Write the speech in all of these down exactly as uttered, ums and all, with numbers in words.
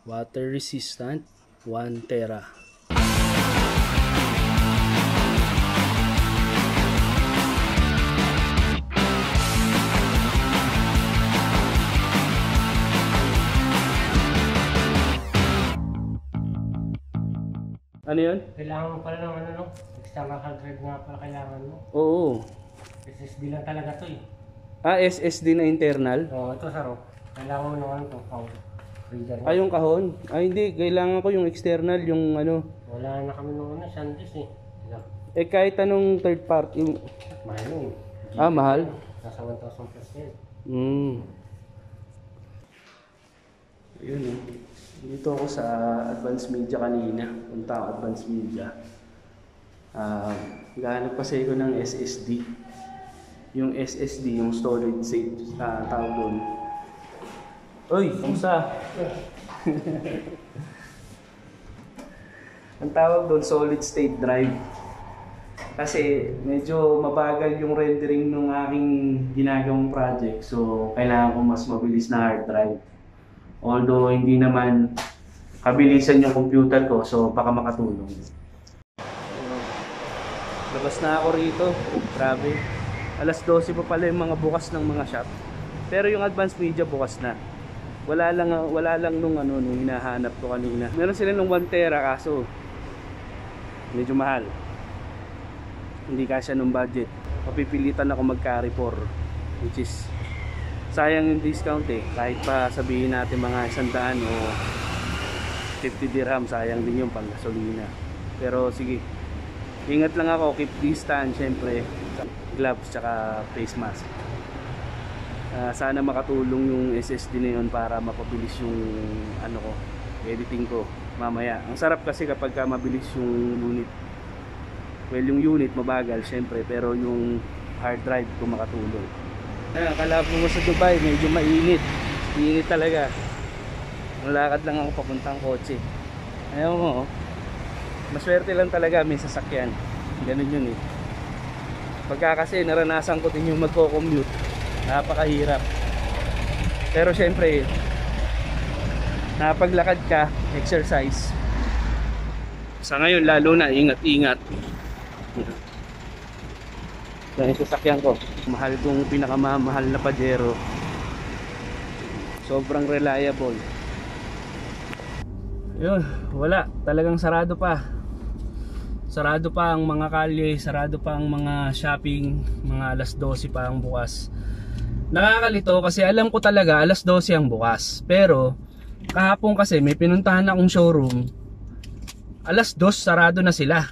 water resistant, one tera. Ano yun? Kailangan mo pala ng ano, no? External hard drive nga pala kailangan mo. Oo. S S D lang talaga to eh. Ah, S S D na internal? Oo, ito saro. Kailangan mo ng ano to, power reader. Ah, yung kahon? Ah, hindi. Kailangan ko yung external, yung ano. Wala na kami nung ano, Sandis eh. Sila. Eh, kahit anong third party. Yung... Mahal yun eh. Ah, mahal? Nasa one thousand plus yan. Hmm. Ayun eh. Dito ako sa Advanced Media kanina. Punta ako Advanced Media. Ah, uh, gahanap kasi ako ng S S D. Yung S S D, yung storage state, uh, tawag doon. Uy, kamusta? Ang tawag doon, solid state drive. Kasi medyo mabagal yung rendering ng aking ginagawang project. So, kailangan ko mas mabilis na hard drive. Although, hindi naman kabilisan yung computer ko. So, baka makatulong. Labas na ako rito. Grabe. alas dose pa pala yung mga bukas ng mga shop. Pero yung Advanced Media bukas na. Wala lang wala lang nung ano nung hinahanap ko kanina. Meron sila nung one tera kaso medyo mahal. Hindi kasya nung budget. Papipilitan ako mag-carry for, which is sayang yung discount eh. Kahit pa sabihin natin mga isang daan o fifty dirham, sayang din yung pang gasolina. Pero sige, ingat lang ako, keep distance syempre, gloves tsaka face mask. Uh, sana makatulong yung S S D na yun para mapabilis yung ano ko, editing ko mamaya. Ang sarap kasi kapag ka mabilis yung unit. Well, yung unit mabagal syempre, pero yung hard drive ko makatulong. Ayan, kalabo mo sa Dubai, medyo mainit. Mainit talaga. Malakad lang ako papuntang kotse. Ayaw mo, oh. Maswerte lang talaga may sasakyan. Ganun yun eh. Pagka kasi naranasan ko din yung magko-commute, napakahirap. Pero syempre, napaglakad ka, exercise. Sa ngayon lalo na, ingat-ingat. Yan yung sasakyan ko. Mahal kong pinakamamahal na Pajero. Sobrang reliable. Yun, wala. Talagang sarado pa. Sarado pa ang mga kalye, sarado pa ang mga shopping, mga alas dose pa ang bukas. Nakakalito kasi alam ko talaga alas dose ang bukas. Pero kahapon kasi may pinuntahan akong showroom. alas dos sarado na sila.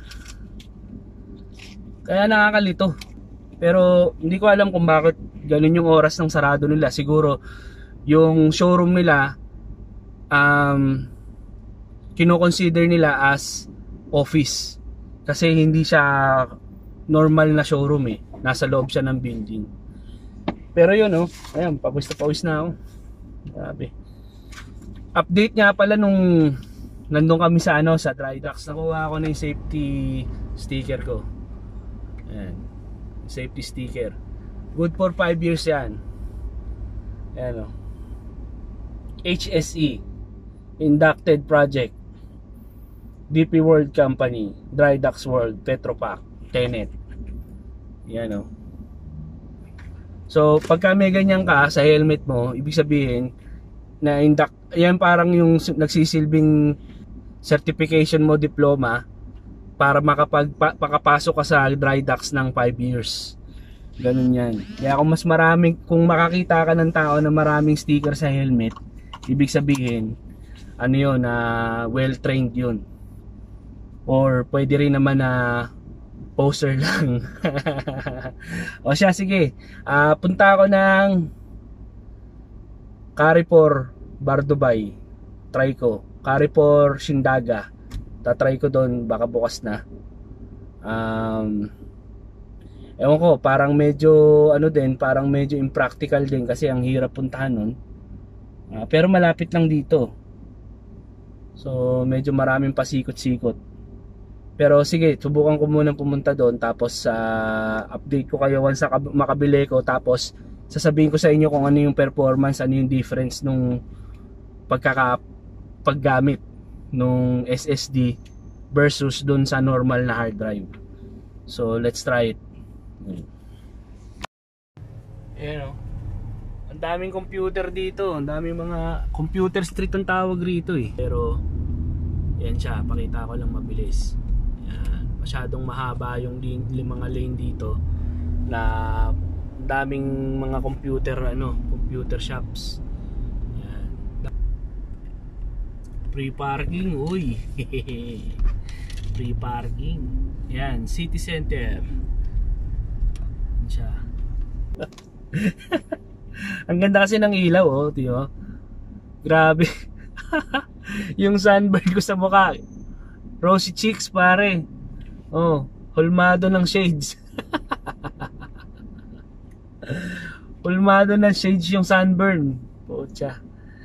Kaya nakakalito. Pero hindi ko alam kung bakit ganun yung oras ng sarado nila. Siguro yung showroom nila um, kino-consider nila as office. Kasi hindi siya normal na showroom eh. Nasa loob siya ng building. Pero yun oh, ayan, pawis na pawis na ako. Grabe. Update nga pala nung nandun kami sa ano, sa dry docks. Nakuha ako na yung safety sticker ko. Ayan. Safety sticker. Good for five years yan. Ayan oh. H S E Inducted Project, D P World Company, Dry Docks World, Petropac, Tenet. Yan o. So pagka may ganyan ka sa helmet mo, ibig sabihin na induct, yan parang yung nagsisilbing certification mo, diploma, para makapag makapasok ka sa dry docks ng five years. Ganun yan. Kaya kung mas maraming, kung makakita ka ng tao na maraming sticker sa helmet, ibig sabihin ano yun, na uh, well trained yun. Or pwede rin naman na uh, poster lang. O siya, sige, uh, punta ako ng Carrefour Bar Dubai. Try ko Carrefour Shindaga. Tatry ko doon, baka bukas na. um, Ewan ko, parang medyo ano din, parang medyo impractical din kasi ang hirap puntahan nun. uh, Pero malapit lang dito. So medyo maraming pasikot-sikot. Pero sige, subukan ko muna pumunta doon. Tapos uh, update ko kayo once makabili ko. Tapos sasabihin ko sa inyo kung ano yung performance, ano yung difference nung pagkaka paggamit nung S S D versus dun sa normal na hard drive. So let's try it. Ayan o, ang daming computer dito, ang daming mga computer street ang tawag rito eh. Pero yan siya, pakita ko lang mabilis. Yan, masyadong mahaba yung lane, yung mga lane dito na daming mga computer ano, computer shops. Yan. Free parking, uy. Free parking. Yan, city center. Yan siya. Ang ganda kasi ng ilaw, oh, tiyo. Grabe. Yung sunburn ko sa mukha. Rosy cheeks, pare. Oh, hulmado ng shades. Hulmado ng shades yung sunburn. Pucha.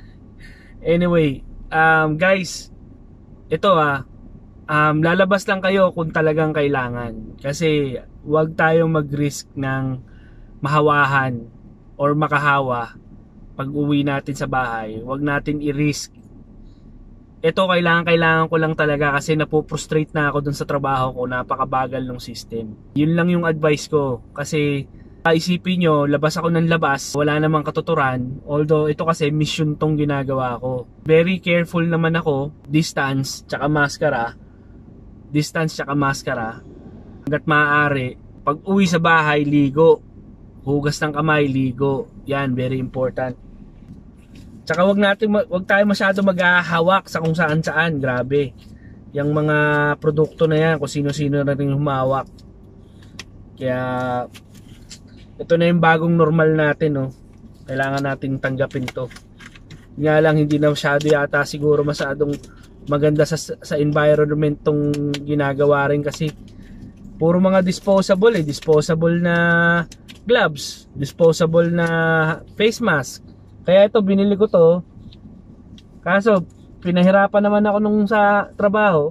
Anyway, um, guys, ito ah, um, lalabas lang kayo kung talagang kailangan. Kasi wag tayong mag-risk ng mahawahan or makahawa pag uwi natin sa bahay. Wag natin i-risk. Ito kailangan kailangan ko lang talaga kasi napo-frustrate na ako dun sa trabaho ko, napakabagal ng system. Yun lang yung advice ko kasi isipin nyo, labas ako ng labas, wala namang katuturan. Although ito kasi mission tong ginagawa ko. Very careful naman ako, distance tsaka maskara. Distance tsaka maskara. Hanggat maaari, pag uwi sa bahay, ligo. Hugas ng kamay, ligo. Yan, very important. Tsaka wag natin, wag tayo masyado maghahawak sa kung saan saan. Grabe. Yung mga produkto na yan, kung sino-sino na rin humawak. Kaya ito na yung bagong normal natin, no? Kailangan natin tanggapin to. Nga lang hindi na masyado yata siguro masyadong maganda sa, sa environment tong ginagawa rin kasi puro mga disposable eh. Disposable na gloves, disposable na face mask. Kaya ito, binili ko to. Kaso, pinahirapan naman ako nung sa trabaho.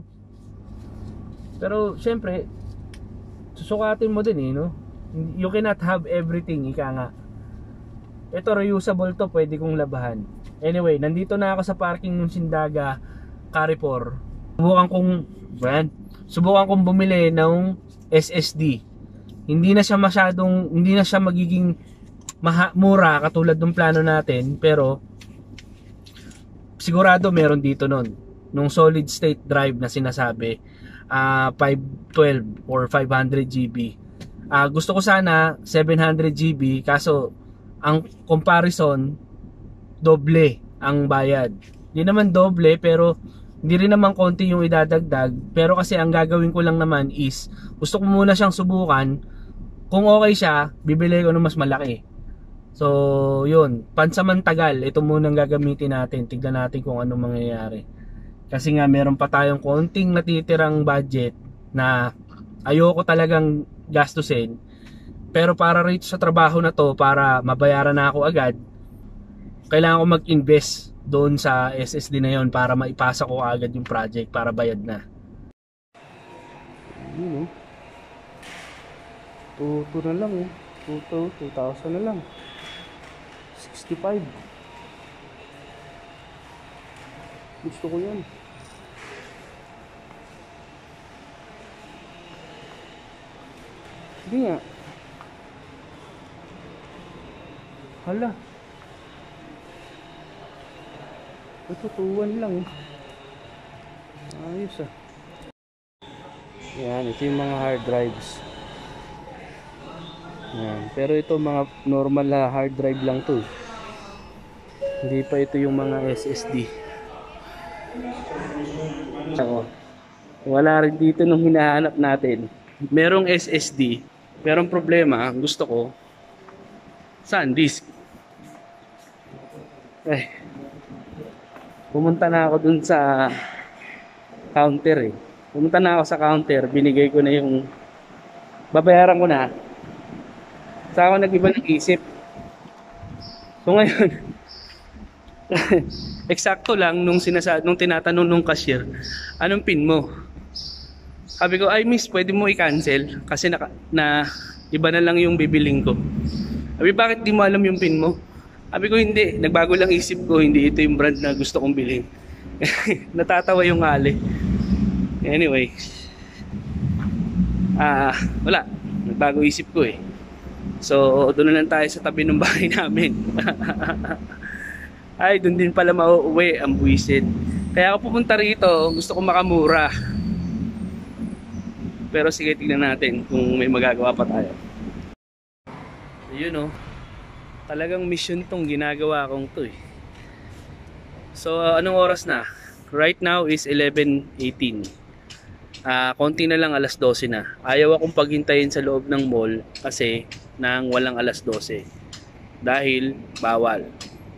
Pero, syempre, susukatin mo din eh, no? You cannot have everything, ika nga. Ito reusable to, pwede kong labahan. Anyway, nandito na ako sa parking ng Sindaga Carrefour. Subukan kong brand, subukan kong bumili ng S S D. Hindi na siya masyadong, hindi na siya magiging maha, mura katulad ng plano natin, pero sigurado meron dito nun. Nung solid state drive na sinasabi, uh, five twelve or five hundred gigabytes. Uh, gusto ko sana seven hundred gigabytes, kaso ang comparison doble ang bayad. Hindi naman doble, pero hindi rin naman konti yung idadagdag. Pero kasi ang gagawin ko lang naman is gusto ko muna siyang subukan. Kung okay siya, bibili ko ng mas malaki. So yun, pansamantagal, ito muna ang gagamitin natin. Tignan natin kung anong mangyayari. Kasi nga meron pa tayong konting natitirang budget na ayoko talagang gastusin, pero para rito sa trabaho na to, para mabayaran na ako agad, kailangan ko mag-invest doon sa S S D na yon para maipasa ko agad yung project para bayad na. Yun, oh. two na lang eh. two thousand na lang. sixty-five. Gusto ko yan. Hindi nga. Hala. Ito, tuwan lang eh. Ayos ah. Yan, ito yung mga hard drives. Yan. Pero ito mga normal na hard drive lang to. Hindi pa ito yung mga S S D. Ako. Wala rin dito nung hinahanap natin. Merong S S D. Pero ang problema, gusto ko SanDisk. Eh, pumunta na ako dun sa counter eh. Pumunta na ako sa counter, binigay ko na yung babayaran ko na. Saka ako nag-iba ng isip. So ngayon, eksakto lang nung sinasa nung tinatanong nung cashier, anong pin mo? Sabi ko, ay miss, pwede mo i-cancel kasi na, na iba na lang yung bibiling ko. Sabi, bakit di mo alam yung pin mo? Sabi ko, hindi, nagbago lang isip ko, hindi ito yung brand na gusto kong bilhin. Natatawa yung Ali. Anyway. Ah, wala. Nagbago isip ko eh. So, doon na lang tayo sa tabi ng bahay namin. Ay, doon din pala mauuwi ang buwisit. Kaya ako pupunta rito, gusto ko makamura. Pero sige, tignan natin kung may magagawa pa tayo. Ayun oh. Talagang mission tong ginagawa kong to eh. So, uh, anong oras na? Right now is eleven eighteen. Uh, konti na lang, alas dose na. Ayaw akong paghintayin sa loob ng mall kasi nang walang alas dose. Dahil bawal.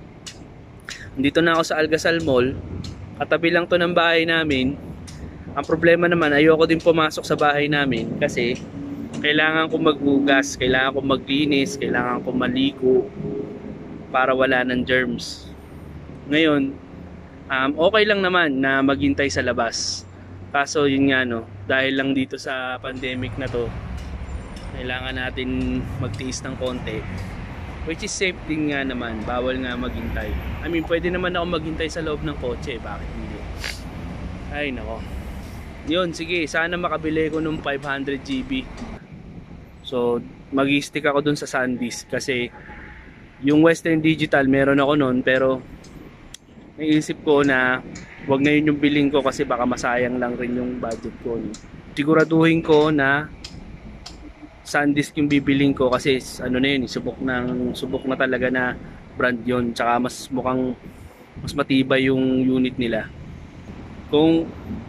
Dito na ako sa Algasal Mall. Katabi lang to ng bahay namin. Ang problema naman, ayoko din pumasok sa bahay namin kasi kailangan ko maghugas, kailangan ko maglinis, kailangan ko maligo para wala ng germs. Ngayon, um, okay lang naman na maghintay sa labas. Kaso yun nga no, dahil lang dito sa pandemic na to, kailangan natin magtiis ng konti. Which is safe din nga naman, bawal nga maghintay. I mean, pwede naman ako maghintay sa loob ng kotse, bakit hindi? Ay nako. Yun, sige, sana makabili ko nung five hundred G B. So, mag-stick ako dun sa SanDisk kasi yung Western Digital meron ako nun, pero naisip ko na wag ngayon yung bilhin ko kasi baka masayang lang rin yung budget ko. Siguraduhin ko na SanDisk yung bibilhin ko kasi ano na yun, subok, ng, subok na talaga na brand yun. Tsaka mas mukhang mas matibay yung unit nila. Kung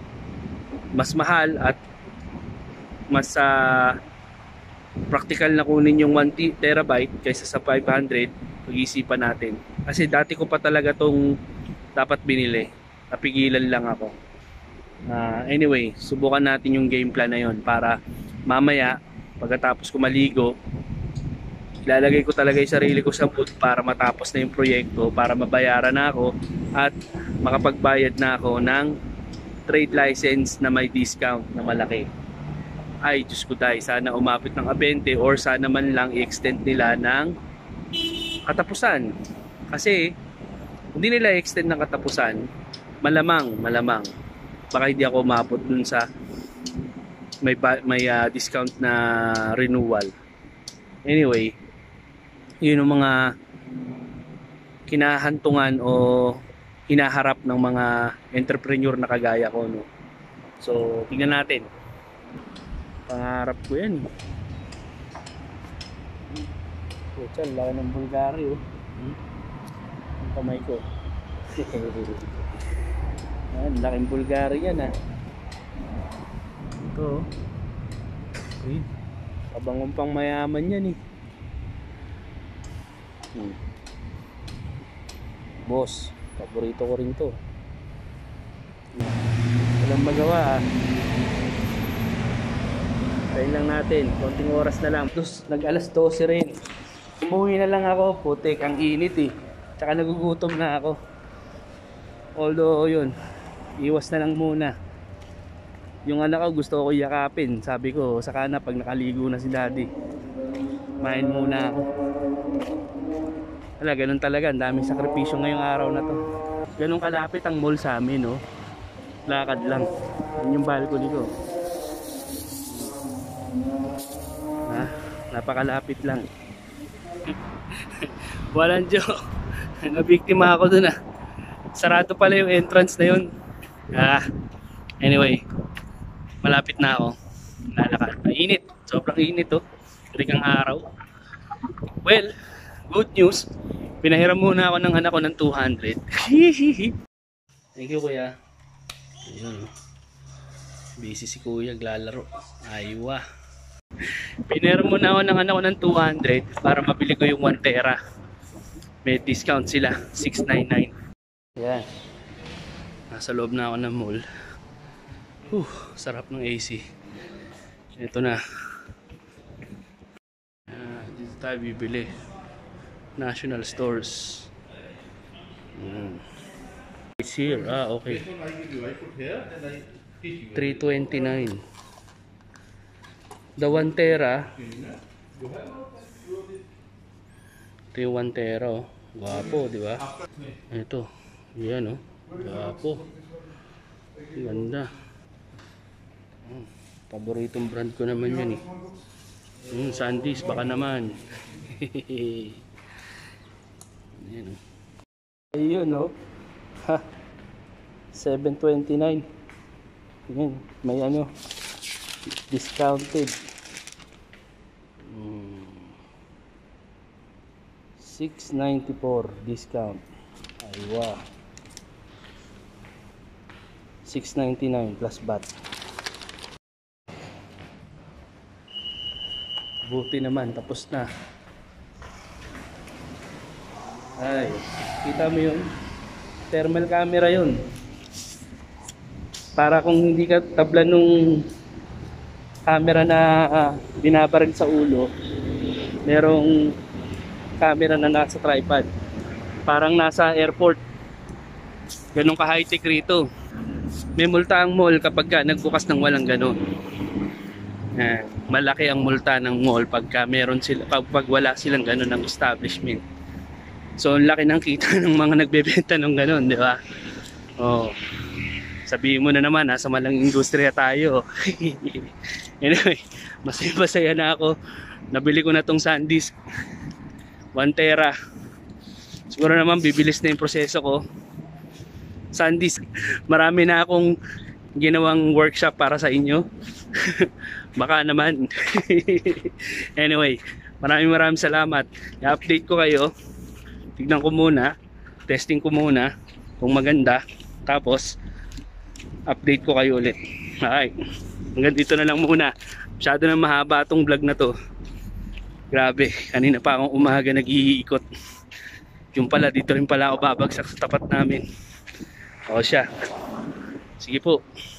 mas mahal at mas uh, practical na kunin yung one terabyte kaysa sa five hundred, pag-isipan natin. Kasi dati ko pa talaga tong dapat binili. Napigilan lang ako. Uh, anyway, subukan natin yung game plan na yon para mamaya pagkatapos ko maligo, ilalagay ko talaga yung sarili ko sa mood para matapos na yung proyekto, para mabayaran na ako at makapagbayad na ako ng trade license na may discount na malaki. Ay, Diyos ko dahil, sana umapit ng abente or sana man lang i-extend nila ng katapusan. Kasi hindi nila i-extend ng katapusan, malamang, malamang baka hindi ako umabot dun sa may, may uh, discount na renewal. Anyway, yun yung mga kinahantungan o hinaharap ng mga entrepreneur na kagaya ko, no? So, tingnan natin. Pangarap ko yan. Pucha, laki ng Bulgari, oh. Hmm? Ang kamay ko. Ang laking Bulgari yan, ah. Ito, uy, kabangong pang mayaman yan eh. hmm. Boss, paborito ko rin to. Walang magawa ah. Tayo lang natin, konting oras na lang. Tapos nag alas dose rin. Umuwi na lang ako, putik, ang init eh. Tsaka nagugutom na ako. Although yun, iwas na lang muna. Yung anak ko gusto ko yakapin. Sabi ko saka na pag nakaligo na si daddy, main muna ako. Wala, ganun talaga, ang daming sakripisyo ngayong araw na to. Ganun kalapit ang mall sa amin, no? Lakad lang. Yan yung balcony ko. Ha? Napakalapit lang. Walang joke. Nabiktima ako dun ah. Sarado pala yung entrance na yun. Ah, anyway, malapit na ako. Lalakad. Mainit. Sobrang init oh. Rigang araw. Well, good news. Pinahiram muna ako ng anak ko ng two hundred. Thank you kuya. Ayun. Busy si kuya, glalaro. Aywa. Pinahiram muna ako ng anak ko ng two hundred para mabili ko yung one tera. May discount sila. six ninety-nine. Yan. Nasa loob na ako ng mall. Uh, sarap ng A C. Ito na. Uh, dito tayo bibili. National Stores. Hmm. It's here. Ah, okay. three twenty-nine. The one tera. Ito yung one tera. Oh. Guwapo, di ba? Ito. Yan, oh. Gapo. Ganda. Hmm, paboritong brand ko naman yan eh. Hmm, Sandisk, baka naman. Ayan, oh. Ayun, oh. Ha. seven twenty-nine. Ayan, may ano. Discounted. Hmm. six ninety-four discount. Aywa. six ninety-nine plus V A T. Buti naman, tapos na. Ay, kita mo yun? Thermal camera yun. Para kung hindi ka tabla nung camera na uh, binabaril sa ulo, merong camera na nasa tripod. Parang nasa airport. Ganun ka high-tech rito. May multa ang mall kapag ka nagbukas ng walang ganun. Eh, malaki ang multa ng mall pagka meron sila, pag, pag wala silang ganun ng establishment. So, ang laki ng kita ng mga nagbebenta ng ganun, di ba? Oh. Sabihin mo na naman, nasa malang industriya tayo. Anyway, masaya-masaya na ako. Nabili ko na tong Sandisk. one tera. Siguro naman, bibilis na yung proseso ko. Sandisk, marami na akong ginawang workshop para sa inyo. Baka naman. Anyway, maraming maraming salamat. I-update ko kayo. Tignan ko muna, testing ko muna kung maganda, tapos update ko kayo ulit. Okay, hanggang dito na lang muna. Masyado na mahaba itong vlog na to. Grabe, kanina pa akong umaga nag-iikot. Yung pala, dito rin pala ako babagsak sa tapat namin. O siya, sige po.